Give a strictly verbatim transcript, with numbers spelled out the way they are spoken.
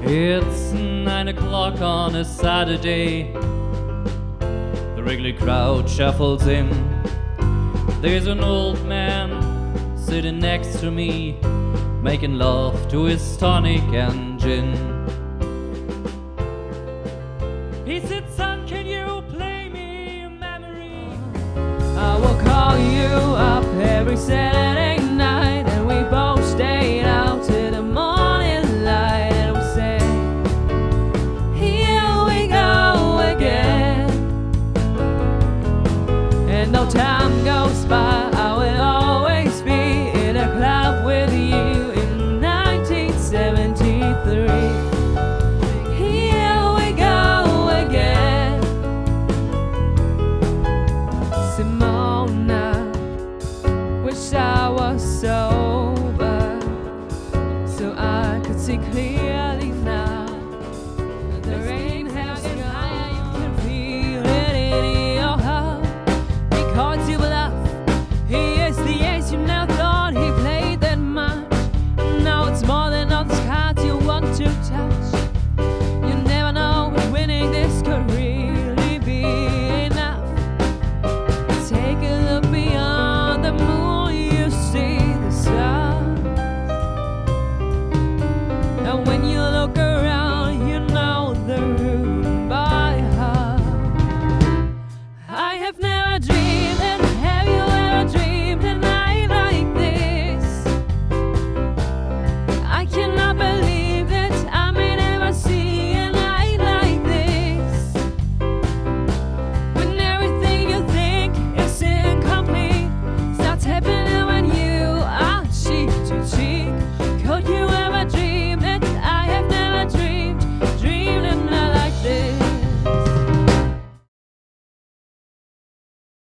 It's nine o'clock on a Saturday. The Wrigley crowd shuffles in. There's an old man sitting next to me, making love to his tonic and gin. He said, "Son, can you play me a memory? I will call you up every Saturday night, and we both stayed out till the morning light, and we say, here we go again. And no time goes by, I will always be in a club with you in nineteen seventy-three. Here we go again. Simona, wish I was sober, so I could see clearly